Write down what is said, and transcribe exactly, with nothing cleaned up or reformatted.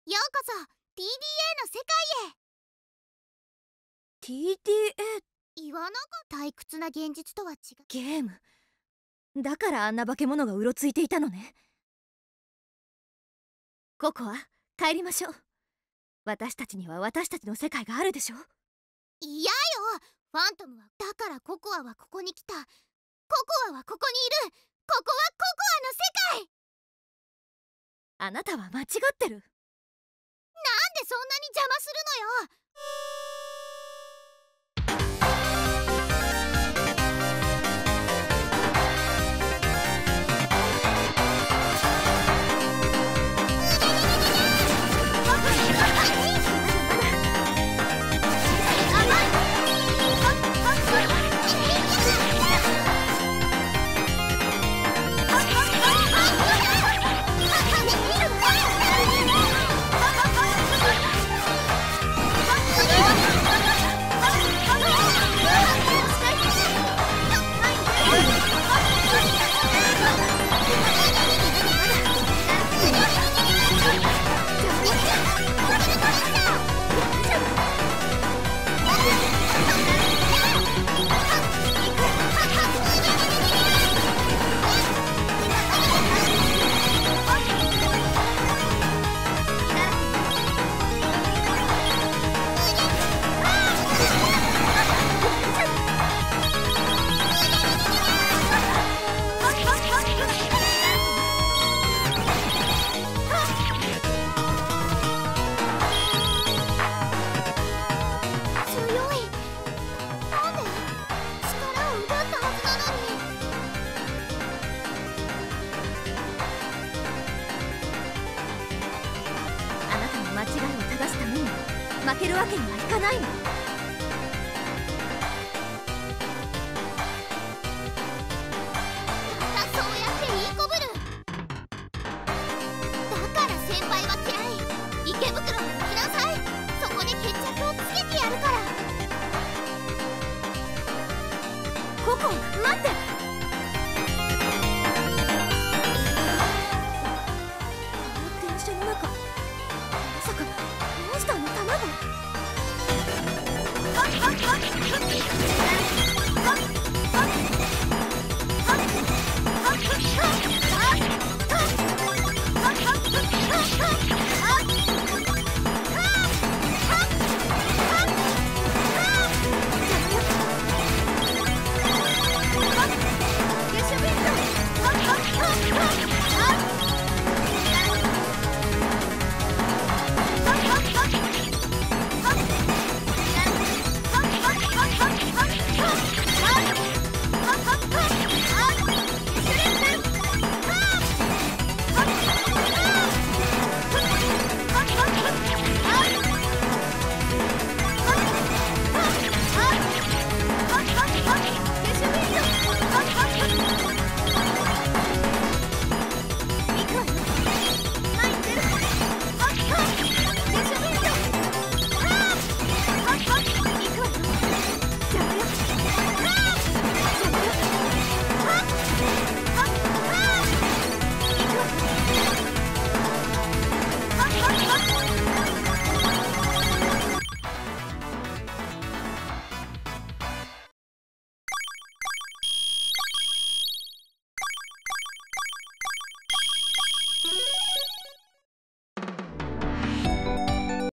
ようこそ ティーディーエー の世界へ。 ティーディーエー言わなか退屈な現実とは違う。 ゲームだからあんな化け物がうろついていたのね。ココア、帰りましょう。私たちには私たちの世界があるでしょ。 嫌よ、ファントムは。だからココアはここに来た。ココアはここにいる。ここはココアの世界。 あなたは間違ってる。 なんでそんなに邪魔するのよ。 間違いを正すために負けるわけにはいかないの。